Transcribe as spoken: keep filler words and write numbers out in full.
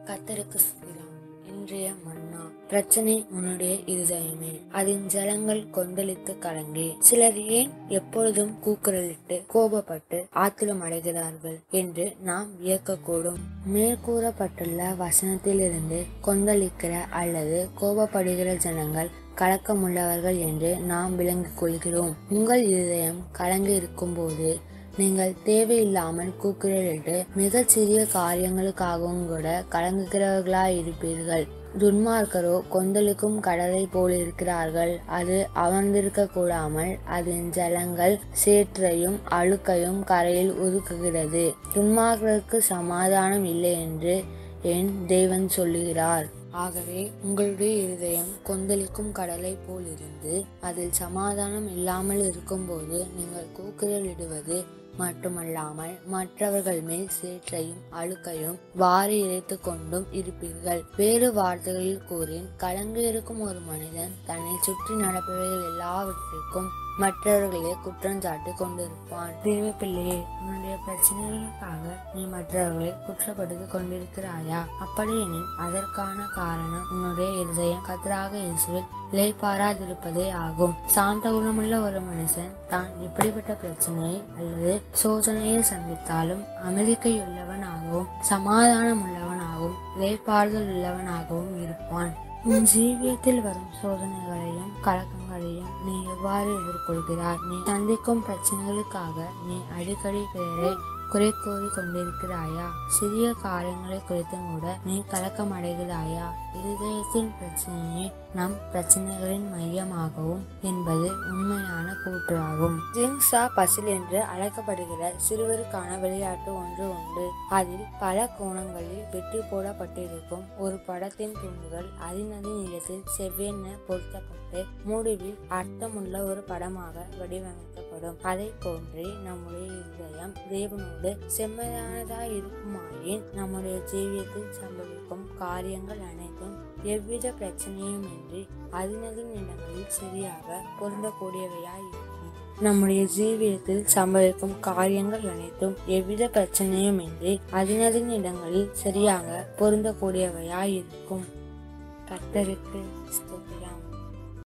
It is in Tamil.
கர்த்தருக்கு ஸ்தோத்திரம். இன்றைய மன்னா. பிரச்சனை உன்னுடைய இருதயமே, அதன் ஜலங்கள் கொந்தளித்து கலங்கி. சிலர் ஏன் எப்பொழுதும் கூக்குரலிட்டு கோபப்பட்டு ஆத்திரம் அடைகிறார்கள் என்று நாம் வியக்கக்கூடும். மேற்கூறப்பட்டுள்ள வசனத்திலிருந்து கொந்தளிக்கிற அல்லது கோபப்படுகிற ஜனங்கள் கலக்கமுள்ளவர்கள் என்று நாம் விளங்கிக் கொள்கிறோம். உங்கள் இருதயம் கலங்கி இருக்கும் போது நீங்கள் தேவையில்லாமல் கூக்குரலிட்டு மிகச் சிறிய காரியங்களுக்காகவும் கூட கலங்குகிறவர்களாய் இருப்பீர்கள். துன்மார்க்கரோ கொந்தளிக்கும் கடலை போல் இருக்கிறார்கள். அது அமர்ந்திருக்க கூடாமல் அதன் ஜலங்கள் சேற்றையும் அழுக்கையும் கரையில் ஒதுக்குகிறது. துன்மார்க்கருக்கு சமாதானம் இல்லை என்று என் தேவன் சொல்லுகிறார். ஆகவே உங்களுடைய இருதயம் கொந்தளிக்கும் கடலை போல் இருந்து அதில் சமாதானம் இல்லாமல் இருக்கும்போது நீங்கள் கூக்குரலிடுவது மட்டுமல்லாமல் மற்றவர்கள் மேல் சேற்றையும் அழுக்கையும் வாரி இறைத்து கொண்டும் இருப்பீர்கள். வேறு வார்த்தைகளில் கூறின், கலங்கி இருக்கும் ஒரு மனிதன் தன்னை சுற்றி நடப்பவைகள் எல்லாவற்றிற்கும் மற்றவர்களே குற்றம் சாட்டி கொண்டிருப்பான். தேவ பிள்ளையே, உன்னுடைய பிரச்சனைகளுக்காக நீ மற்றவர்களை குற்றப்படுத்தி கொண்டிருக்கிறாயா? அப்படியெனில் அதற்கான காரணம் உன்னுடைய இருதயம் கர்த்தராக இயேசுவில் இளைப்பாராதிருப்பதே ஆகும். சாந்த குணமுள்ள ஒரு மனுஷன் தான் இப்படிப்பட்ட பிரச்சனையை அல்லது சோதனையை சந்தித்தாலும் அமைதியுள்ளவனாகவும் சமாதானம் உள்ளவனாகவும் இளைப்பாறுதல் உள்ளவனாகவும் இருப்பான். உன் ஜீவியத்தில் வரும் சோதனைகளையும் கலக்கங்களையும் நீ எவ்வாறு எதிர்கொள்கிறாய்? நீ சந்திக்கும் பிரச்சனைகளுக்காக நீ அடிக்கடி பேரை குறை கூறி கொண்டிருக்கிறாயா? சிறிய காரியங்களை குறித்தும் கூட நீ கலக்கம் அடைகிறாயா? இருதயத்தின் பிரச்சனையே நம் பிரச்சனைகளின் மையமாகவும் என்பது உண்மையான கூற்றாகும். ஜிங்ஸா பசில் என்று அழைக்கப்படுகிற சிறுவருக்கான விளையாட்டு ஒன்று உண்டு. அதில் பல கோணங்களில் வெட்டி போடப்பட்டிருக்கும் ஒரு படத்தின் துண்டுகள் அதினதின் இடத்தில் செவ்வென பொருத்தப்பட்டு முடிவில் அர்த்தமுள்ள ஒரு படமாக வடிவமைக்கப்படும். அதை போன்றே நம்முடைய இருதயம் தேவனோடு செம்மையானதாய் இருக்குமாயின் நம்முடைய ஜீவியத்தில் சம்பவிக்கும் காரியங்கள் அனைத்தும் எவ்வித பிரச்சனையும் இன்றி அதினதின் இடங்களில் சரியாக பொருந்தக்கூடியவையாய் இருக்கும். நம்முடைய ஜீவியத்தில் சம்பவிக்கும் காரியங்கள் அனைத்தும் எவ்வித பிரச்சனையும் இன்றி அதினதின் இடங்களில் சரியாக பொருந்தக்கூடியவையாய் இருக்கும். கர்த்தருக்கு ஸ்தோத்திரம்.